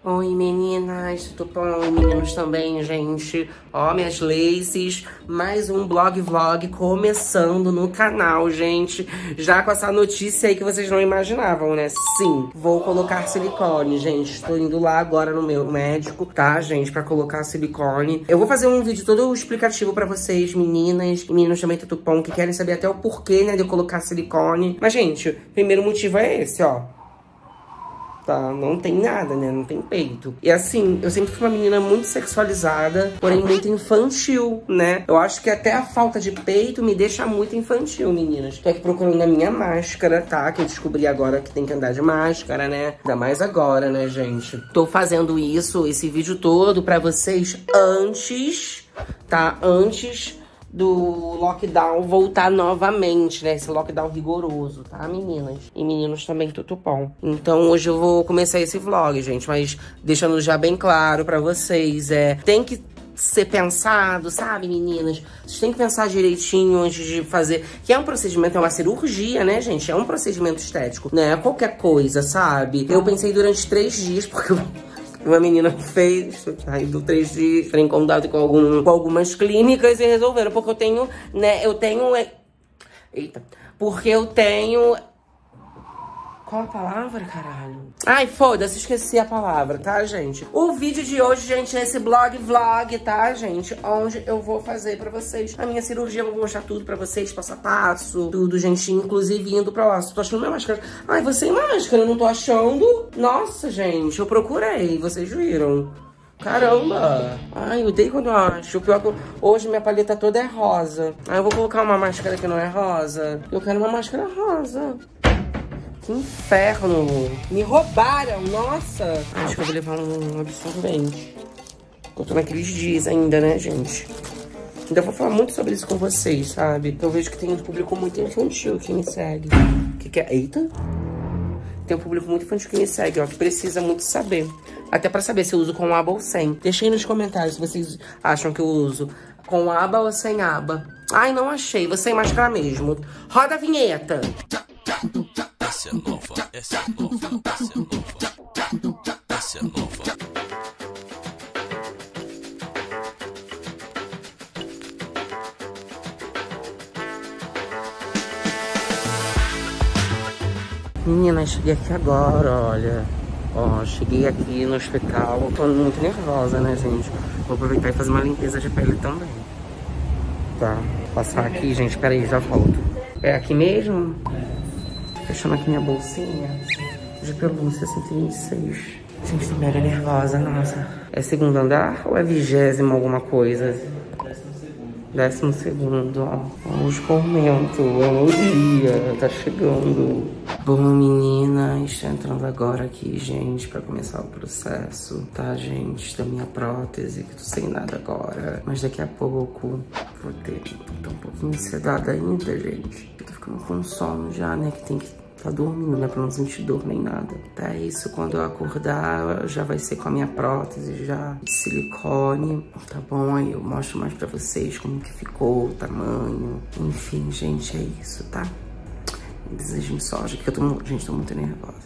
Oi meninas, tudo bom? Meninos também, gente. Ó, minhas laces, mais um vlog começando no canal, gente. Já com essa notícia aí que vocês não imaginavam, né? Sim, vou colocar silicone, gente. Estou indo lá agora no meu médico, tá, gente? Pra colocar silicone. Eu vou fazer um vídeo todo explicativo pra vocês, meninas. E meninos também, tudo bom, que querem saber até o porquê, né, de eu colocar silicone. Mas, gente, o primeiro motivo é esse, ó. Tá, não tem nada, né? Não tem peito. E assim, eu sempre fui uma menina muito sexualizada, porém muito infantil, né? Eu acho que até a falta de peito me deixa muito infantil, meninas. Tô aqui procurando a minha máscara, tá? Que eu descobri agora que tem que andar de máscara, né? Ainda mais agora, né, gente? Tô fazendo esse vídeo todo pra vocês antes, tá? Antes do lockdown voltar novamente, né? Esse lockdown rigoroso, tá, meninas? E meninos também, tudo bom. Então, hoje eu vou começar esse vlog, gente. Mas deixando já bem claro pra vocês, tem que ser pensado, sabe, meninas? Vocês têm que pensar direitinho antes de fazer. Que é um procedimento, é uma cirurgia, né, gente? É um procedimento estético, né? Qualquer coisa, sabe? Eu pensei durante 3 dias, porque uma menina fez, aí deu 3 dias, entrei em contato com algumas clínicas e resolveram, porque eu tenho, né, porque eu tenho... Qual a palavra, caralho? Ai, foda-se, esqueci a palavra, tá, gente? O vídeo de hoje, gente, é esse vlog, tá, gente? Onde eu vou fazer pra vocês a minha cirurgia, eu vou mostrar tudo pra vocês, passo a passo, tudo, gente, inclusive indo pra lá. Tô achando minha máscara. Ai, você sem máscara, eu não tô achando. Nossa, gente, eu procurei, vocês viram. Caramba! Ai, eu odeio quando eu acho. O pior que hoje minha paleta toda é rosa. Aí eu vou colocar uma máscara que não é rosa. Eu quero uma máscara rosa. Que inferno! Me roubaram, nossa! Acho que eu vou levar um absorvente. Eu tô naqueles dias ainda, né, gente? Ainda vou falar muito sobre isso com vocês, sabe? Eu vejo que tem um público muito infantil que me segue. Que é? Eita! Tem um público muito infantil que me segue, ó, que precisa muito saber. Até pra saber se eu uso com aba ou sem. Deixa aí nos comentários se vocês acham que eu uso com aba ou sem aba. Ai, não achei. Vou sem máscara mesmo. Roda a vinheta! Essa é nova, essa é nova, essa é nova, essa é nova. Menina, cheguei aqui agora, olha. Ó, cheguei aqui no hospital. Tô muito nervosa, né, gente? Vou aproveitar e fazer uma limpeza de pele também. Tá, vou passar aqui, gente. Pera aí, já volto. É aqui mesmo? Fechando aqui minha bolsinha de pelúcia 126. Gente, tô mega nervosa, nossa. É segundo andar ou é 20º alguma coisa? 12º, ó. Os comentos, é o dia, tá chegando. Bom, meninas, tá entrando agora aqui, gente, pra começar o processo, tá, gente? Da minha prótese, que tô sem nada agora. Mas daqui a pouco vou ter. Tô um pouquinho sedada ainda, gente. Eu tô ficando com sono já, né? Que tem que tá dormindo, né? Pra não sentir dor nem nada. Tá, isso quando eu acordar já vai ser com a minha prótese já de silicone. Tá bom? Aí eu mostro mais pra vocês como que ficou, o tamanho. Enfim, gente, é isso, tá? Desejem sorte, porque eu tô, gente, tô muito nervosa.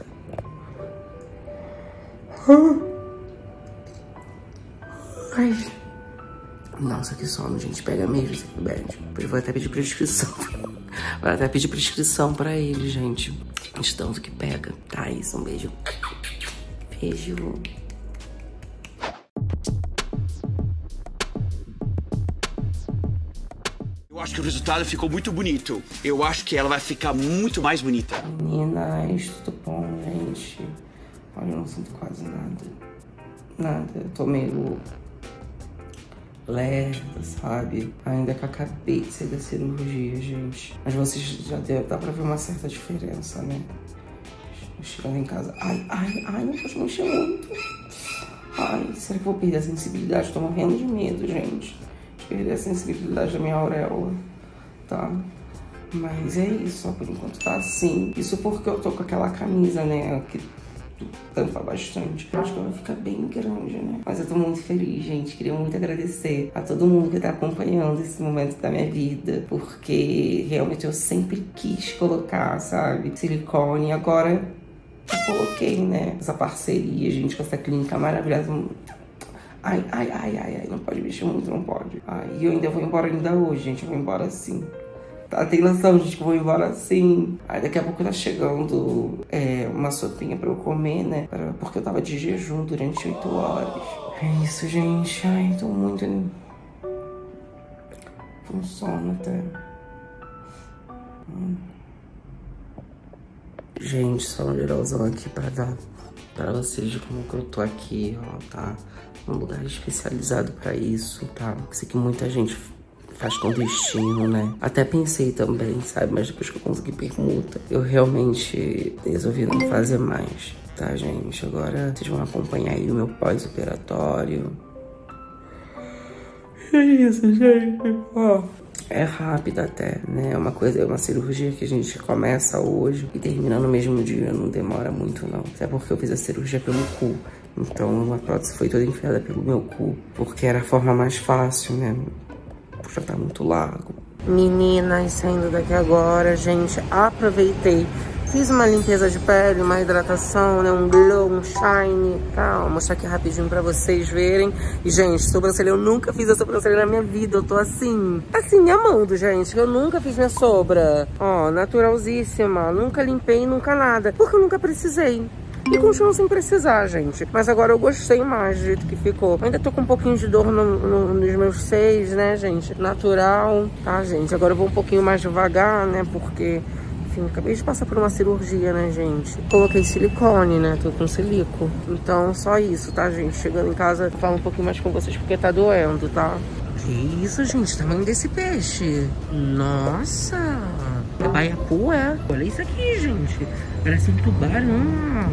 Ai. Nossa, que sono, gente. Pega mesmo esse remédio. Depois eu vou até pedir prescrição. Vou até pedir prescrição pra ele, gente. De tanto que pega. Tá, isso. Um beijo. Beijo. Eu acho que o resultado ficou muito bonito. Eu acho que ela vai ficar muito mais bonita. Meninas, tudo bom, gente? Olha, eu não sinto quase nada. Nada. Eu tô meio lerda, sabe? Ainda que eu acabei de sair da cirurgia, gente. Mas vocês já dá pra ver uma certa diferença, né? Chegando em casa. Ai, não pode mexer muito. Ai, será que eu vou perder a sensibilidade? Tô morrendo de medo, gente. De perder a sensibilidade da minha auréola, tá? Mas é isso, ó, por enquanto tá assim. Isso porque eu tô com aquela camisa, né? Que tampa bastante. Eu acho que vai ficar bem grande, né? Mas eu tô muito feliz, gente. Queria muito agradecer a todo mundo que tá acompanhando esse momento da minha vida. Porque realmente eu sempre quis colocar, sabe? Silicone. Agora Eu coloquei, né, essa parceria, gente, com essa clínica maravilhosa. Ai, não pode mexer muito, não pode. Ai, e eu ainda vou embora ainda hoje, gente, eu vou embora assim. Tá, tem noção, gente, que eu vou embora assim. Aí daqui a pouco tá chegando uma sopinha pra eu comer, né? Porque eu tava de jejum durante 8 horas. É isso, gente. Ai, tô muito com sono até. Gente, só um geralzão aqui pra dar pra vocês de como que eu tô aqui, ó, tá? Um lugar especializado pra isso, tá? Sei que muita gente faz clandestino, né? Até pensei também, sabe? Mas depois que eu consegui permuta, eu realmente resolvi não fazer mais, tá, gente? Agora vocês vão acompanhar aí o meu pós-operatório. É isso, gente. Ó, é rápido até, né? É uma cirurgia que a gente começa hoje e termina no mesmo dia, não demora muito, não. Até porque eu fiz a cirurgia pelo cu. Então a prótese foi toda enfiada pelo meu cu, porque era a forma mais fácil, né? Já tá muito largo. Meninas, saindo daqui agora, gente, aproveitei. Fiz uma limpeza de pele, uma hidratação, né? Um glow, um shine. Tá, vou mostrar aqui rapidinho pra vocês verem. E, gente, sobrancelha, eu nunca fiz a sobrancelha na minha vida. Eu tô assim, amando, gente. Eu nunca fiz minha sobra. Ó, naturalzíssima. Nunca limpei, nunca nada. Porque eu nunca precisei. E continuo sem precisar, gente. Mas agora eu gostei mais do jeito que ficou. Ainda tô com um pouquinho de dor nos meus seios, né, gente? Natural, tá, gente? Agora eu vou um pouquinho mais devagar, né? Porque, enfim, acabei de passar por uma cirurgia, né, gente? Coloquei silicone, né? Tô com silico. Então, só isso, tá, gente? Chegando em casa, eu falo um pouquinho mais com vocês porque tá doendo, tá? Que isso, gente? Tamanho desse peixe. Nossa! É baiacu, é? Olha isso aqui, gente. Parece um tubarão.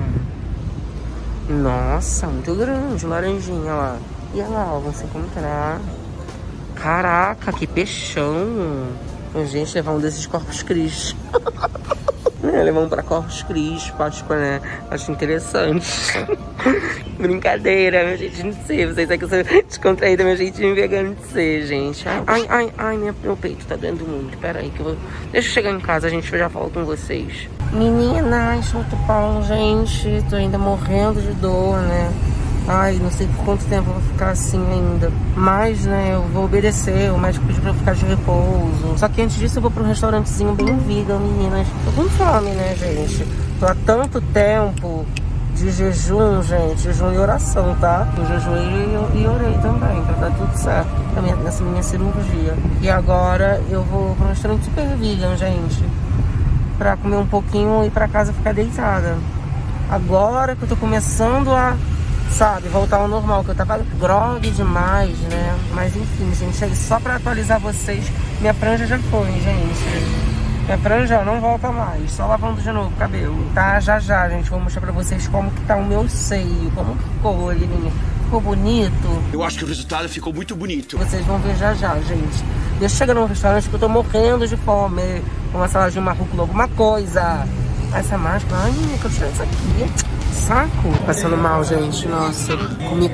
Nossa, muito grande, laranjinha lá. E olha lá, ó, você encontrar. Caraca, que peixão. Gente, levar um desses Corpus Christi. Levar um pra Corpus Christi, né? Acho interessante. Brincadeira, meu jeitinho de ser. Vocês sabem que eu sou descontraída, meu jeitinho vegano de ser, gente. Ai, meu peito tá doendo muito. Pera aí que eu vou... Deixa eu chegar em casa, a gente já fala com vocês. Meninas, muito bom, gente. Tô ainda morrendo de dor, né? Ai, não sei por quanto tempo eu vou ficar assim ainda. Mas, né, eu vou obedecer. O médico pediu pra eu ficar de repouso. Só que antes disso eu vou pra um restaurantezinho bem vegan, meninas. Tô com fome, né, gente? Tô há tanto tempo de jejum, gente. Jejum e oração, tá? Eu jejuei e orei também, pra dar tudo certo nessa minha cirurgia. E agora eu vou pra um restaurante super vegan, gente. Pra comer um pouquinho e ir pra casa ficar deitada. Agora que eu tô começando a... sabe, voltar ao normal, que eu tava grog demais, né? Mas enfim, gente, só pra atualizar vocês, minha franja já foi, gente. Minha franja não volta mais, só lavando de novo o cabelo, tá? Já, gente, vou mostrar pra vocês como que tá o meu seio, como que ficou, Lilinha. Ficou bonito? Eu acho que o resultado ficou muito bonito. Vocês vão ver já, gente. Deixa eu chegar no restaurante que eu tô morrendo de fome. Uma saladinha, uma rúcula, alguma coisa. Essa máscara, ai, eu quero tirar isso aqui. Saco. Passando mal, gente. Nossa, comi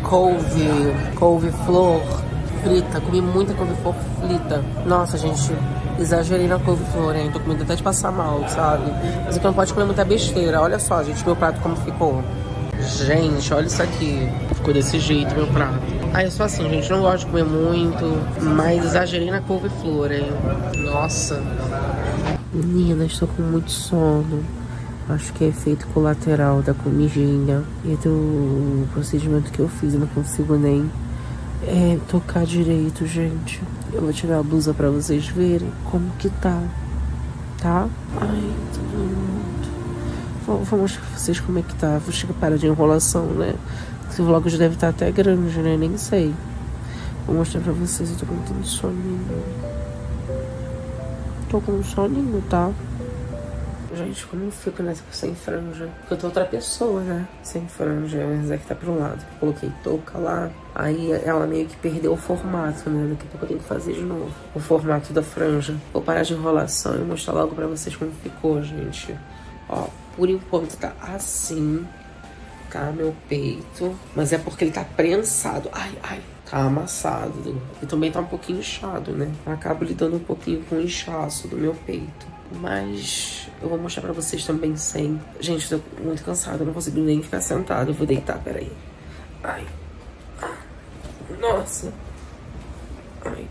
couve-flor frita. Comi muita couve-flor frita. Nossa, gente, exagerei na couve-flor, hein? Tô comendo até de passar mal, sabe? Mas aqui não pode comer muita besteira. Olha só, gente, meu prato como ficou. Gente, olha isso aqui. Ficou desse jeito, meu prato. Ah, eu sou assim, gente. Não gosto de comer muito. Mas exagerei na couve-flor, hein? Nossa. Menina, estou com muito sono. Acho que é efeito colateral da comidinha e do procedimento que eu fiz. Eu não consigo nem tocar direito, gente. Eu vou tirar a blusa pra vocês verem como que tá. Tá? Ai, tô muito. Vou mostrar pra vocês como é que tá. Vou chegar para de enrolação, né? Esse vlog já deve estar até grande, né? Nem sei. Vou mostrar pra vocês. Eu tô com muito soninho. Tô com um soninho, tá? Gente, como eu fico nessa sem franja? Porque eu tô outra pessoa, né? Sem franja, mas aqui tá pra um lado. Coloquei touca lá. Aí ela meio que perdeu o formato, né? Daqui a pouco eu tenho que fazer de novo o formato da franja. Vou parar de enrolação e mostrar logo pra vocês como ficou, gente. Ó, por enquanto tá assim, tá? Meu peito. Mas é porque ele tá prensado. Ai. Tá amassado. E também tá um pouquinho inchado, né? Eu acabo lidando um pouquinho com o inchaço do meu peito. Mas eu vou mostrar pra vocês também sem. Gente, tô muito cansada, não consigo nem ficar sentada. Eu vou deitar, peraí. Ai. Nossa. Ai.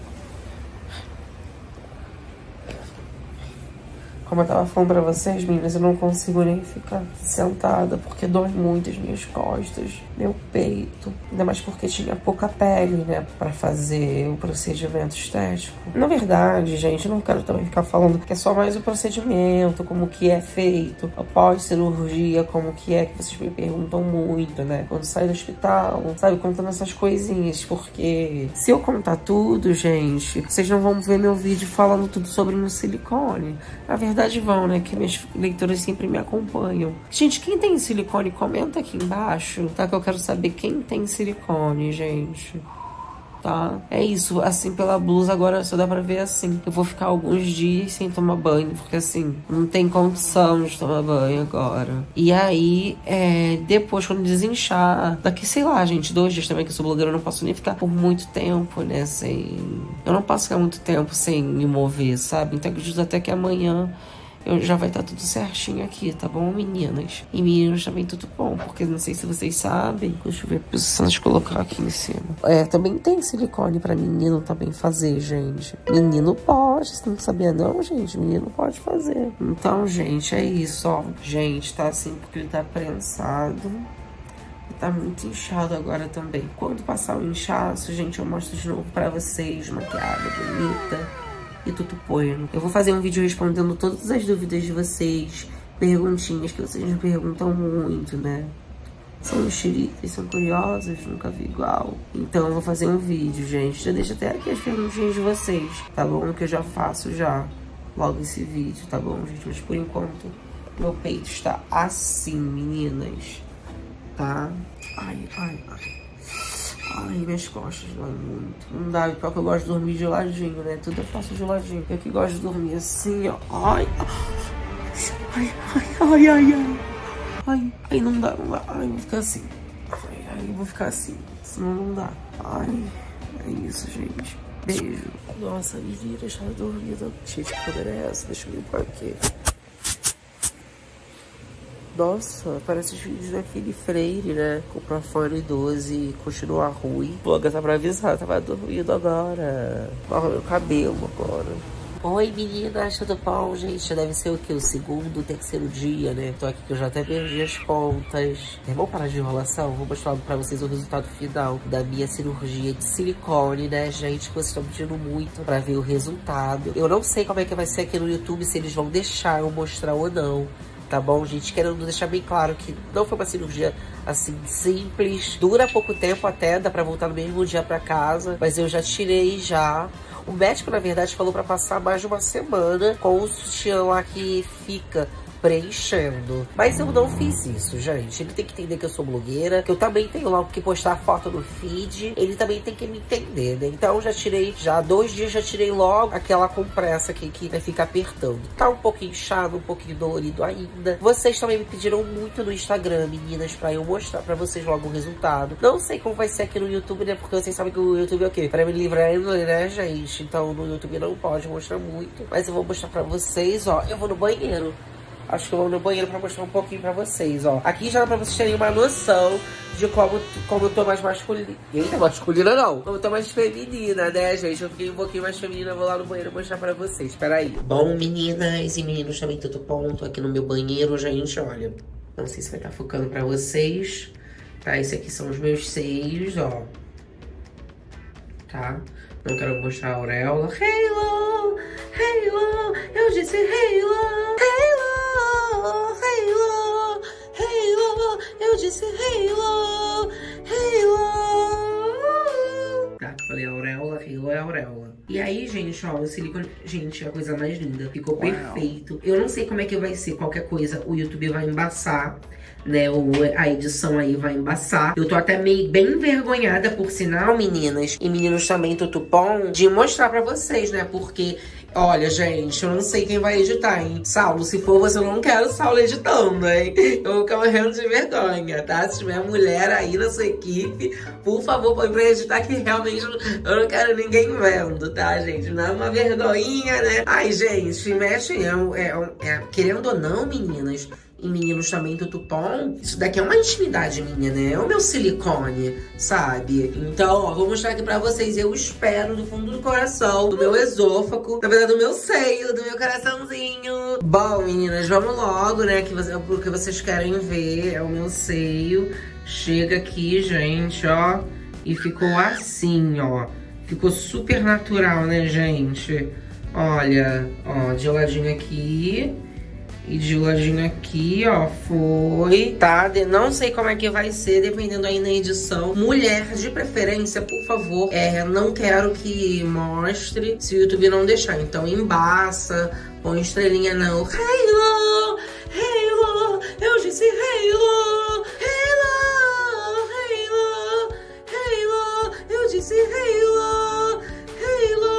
Como eu tava falando pra vocês, meninas, eu não consigo nem ficar sentada, porque dói muito as minhas costas, meu peito. Ainda mais porque tinha pouca pele, né, pra fazer o procedimento estético. Na verdade, gente, eu não quero também ficar falando que é só mais o procedimento, como que é feito, após cirurgia, como que é, que vocês me perguntam muito, né, quando sai do hospital, sabe, contando essas coisinhas, porque se eu contar tudo, gente, vocês não vão ver meu vídeo falando tudo sobre no silicone. Na verdade, vão, né? Que minhas leitoras sempre me acompanham. Gente, quem tem silicone, comenta aqui embaixo, tá? Que eu quero saber quem tem silicone, gente. Tá? É isso, assim, pela blusa agora só dá pra ver assim. Eu vou ficar alguns dias sem tomar banho, porque assim, não tem condição de tomar banho agora. E aí, depois, quando desinchar, daqui, sei lá, gente, 2 dias também, que eu sou blogueira, eu não posso nem ficar por muito tempo, né, sem... Eu não posso ficar muito tempo sem me mover, sabe? Então, acredito até que amanhã já vai estar tudo certinho aqui, tá bom, meninas? E meninos também tudo bom, porque não sei se vocês sabem. Deixa eu ver a posição de colocar aqui em cima. Também tem silicone pra menino também fazer, gente. Menino pode, você não sabia não, gente? Menino pode fazer. Então, gente, é isso, ó. Gente, tá assim porque ele tá prensado. Tá muito inchado agora também. Quando passar o inchaço, gente, eu mostro de novo pra vocês, maquiada, bonita. E tudo põe. Eu vou fazer um vídeo respondendo todas as dúvidas de vocês, perguntinhas que vocês me perguntam muito, né? São xerifes, são curiosas, nunca vi igual. Então eu vou fazer um vídeo, gente. Já deixa até aqui as perguntinhas de vocês, tá bom? Que eu já faço logo esse vídeo, tá bom, gente? Mas por enquanto, meu peito está assim, meninas. Tá? Ai, ai, ai. Ai, minhas costas doem muito. Não dá, pior que eu gosto de dormir de ladinho, né? Tudo eu faço de ladinho. Eu que gosto de dormir assim, ó. Ai, ai, ai, ai, ai, ai. Ai, não dá, não dá. Ai, eu vou ficar assim. Ai, eu vou ficar assim. Senão não dá. Ai, é isso, gente. Beijo. Nossa, me vira, já dormida. Gente, que câmera é essa? Deixa eu limpar aqui. Nossa, parece os vídeos daquele Freire, né? Com o Profone 12 e continua ruim. Bloga tá pra avisar, tava dormindo agora. Arrumei meu cabelo agora. Oi, meninas, tudo bom, gente? Deve ser o quê? O segundo, terceiro dia, né? Tô aqui que eu já até perdi as contas. Vamos parar de enrolação? Vou mostrar pra vocês o resultado final da minha cirurgia de silicone, né, gente? Que vocês estão pedindo muito pra ver o resultado. Eu não sei como é que vai ser aqui no YouTube, se eles vão deixar eu mostrar ou não. Tá bom, gente? Querendo deixar bem claro que não foi uma cirurgia, assim, simples. Dura pouco tempo até, dá pra voltar no mesmo dia pra casa. Mas eu já tirei já. O médico, na verdade, falou pra passar mais de uma semana com o sutiã lá que fica preenchendo. Mas eu não fiz isso, gente. Ele tem que entender que eu sou blogueira, que eu também tenho lá que postar foto no feed. Ele também tem que me entender, né? Então já tirei, 2 dias já tirei logo aquela compressa aqui que vai ficar apertando. Tá um pouquinho inchado, um pouquinho dolorido ainda. Vocês também me pediram muito no Instagram, meninas, pra eu mostrar pra vocês logo o resultado. Não sei como vai ser aqui no YouTube, né? Porque vocês sabem que o YouTube é o quê? Pra me livrar, né, gente? Então no YouTube não pode mostrar muito. Mas eu vou mostrar pra vocês, ó. Eu vou no banheiro. Acho que eu vou no banheiro pra mostrar um pouquinho pra vocês, ó. Aqui já dá pra vocês terem uma noção de como eu tô mais masculina. Eita, masculina não. Como eu tô mais feminina, né, gente? Eu fiquei um pouquinho mais feminina, vou lá no banheiro mostrar pra vocês. Espera aí. Bom, meninas e meninos também, tudo bom? Tô aqui no meu banheiro, gente, olha. Não sei se vai estar focando pra vocês. Tá, esse aqui são os meus seios, ó. Tá? Não quero mostrar a auréola. Halo, Halo, eu disse Halo, Halo, Halo, Halo, eu disse Halo, Halo. Tá, falei auréola, Halo é auréola. E aí, gente, ó, o silicone, gente, é a coisa mais linda. Ficou perfeito. Eu não sei como é que vai ser, qualquer coisa o YouTube vai embaçar, né, a edição aí vai embaçar. Eu tô até meio bem envergonhada, por sinal, meninas, e meninos também, tudo bom, de mostrar pra vocês, né, porque Olha, gente, eu não sei quem vai editar, hein? Saulo, se for você, eu não quero Saulo editando, hein? Eu vou ficar morrendo de vergonha, tá? Se tiver mulher aí na sua equipe, por favor, põe pra editar, que realmente eu não quero ninguém vendo, tá, gente? Não é uma vergonhinha, né? Ai, gente, mexe, querendo ou não, meninas, e meninos também do Tupom, isso daqui é uma intimidade minha, né? É o meu silicone, sabe? Então, ó, vou mostrar aqui pra vocês. Eu espero do fundo do coração, do meu esôfago, na verdade do meu seio, do meu coraçãozinho. Bom, meninas, vamos logo, né? O que vocês querem ver é o meu seio. Chega aqui, gente, ó. E ficou assim, ó. Ficou super natural, né, gente? Olha, ó, de ladinho aqui. E de ladinho aqui, ó, foi, tá? Não sei como é que vai ser, dependendo aí na edição. Mulher, de preferência, por favor, não quero que mostre se o YouTube não deixar. Então, embaça, põe estrelinha não. Halo, Halo, eu disse Halo, Halo, Halo, Halo, eu disse Halo, Halo.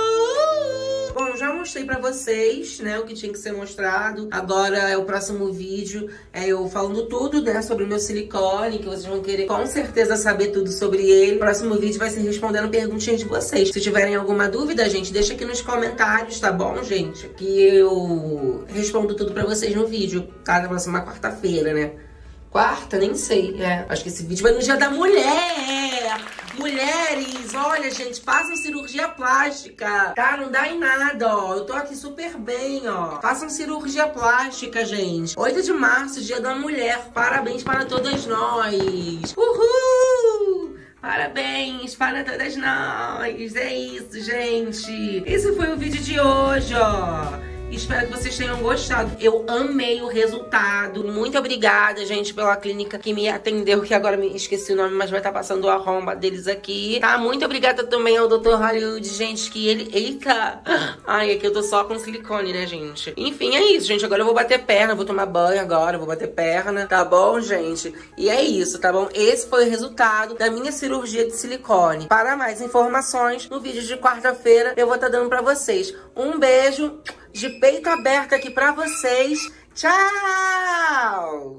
Bom, já mostrei pra vocês, né, o que tinha que ser mostrado. Agora é o próximo vídeo, eu falando tudo, né, sobre o meu silicone, que vocês vão querer com certeza saber tudo sobre ele. O próximo vídeo vai ser respondendo perguntinhas de vocês. Se tiverem alguma dúvida, gente, deixa aqui nos comentários, tá bom, gente? Que eu respondo tudo pra vocês no vídeo, tá? Na próxima quarta-feira, né? Quarta? Nem sei, acho que esse vídeo vai no Dia da Mulher! Mulheres, olha, gente, façam cirurgia plástica, tá? Não dá em nada, ó. Eu tô aqui super bem, ó. Façam cirurgia plástica, gente. 8 de março, Dia da Mulher. Parabéns para todas nós. Uhul! Parabéns para todas nós. É isso, gente. Esse foi o vídeo de hoje, ó. Espero que vocês tenham gostado. Eu amei o resultado. Muito obrigada, gente, pela clínica que me atendeu, que agora me esqueci o nome, mas vai estar passando o arromba deles aqui, tá? Muito obrigada também ao Dr. Hollywood, gente, que ele... Eita! Ai, aqui eu tô só com silicone, né, gente? Enfim, é isso, gente. Agora eu vou bater perna, vou tomar banho agora, vou bater perna, tá bom, gente? E é isso, tá bom? Esse foi o resultado da minha cirurgia de silicone. Para mais informações, no vídeo de quarta-feira eu vou estar dando pra vocês. Um beijo de peito aberto aqui pra vocês. Tchau!